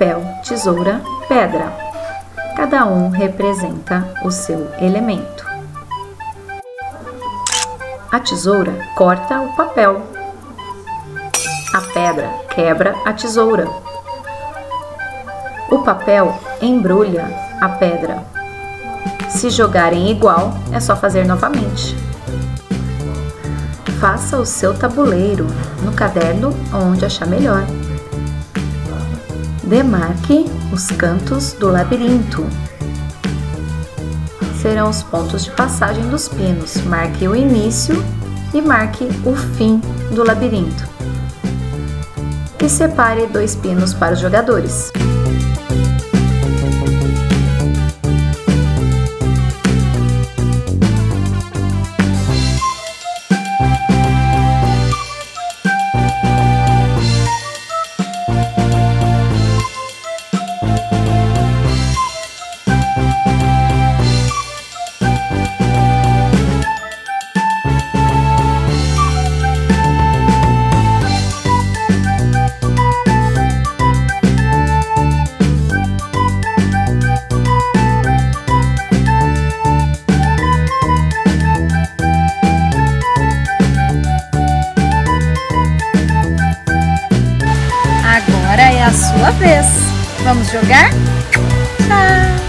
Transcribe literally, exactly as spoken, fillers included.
papel, tesoura, pedra. Cada um representa o seu elemento. A tesoura corta o papel. A pedra quebra a tesoura. O papel embrulha a pedra. Se jogarem igual, é só fazer novamente. Faça o seu tabuleiro no caderno onde achar melhor. Demarque os cantos do labirinto. Serão os pontos de passagem dos pinos. Marque o início e marque o fim do labirinto. E separe dois pinos para os jogadores. Agora é a sua vez. Vamos jogar? Tchau!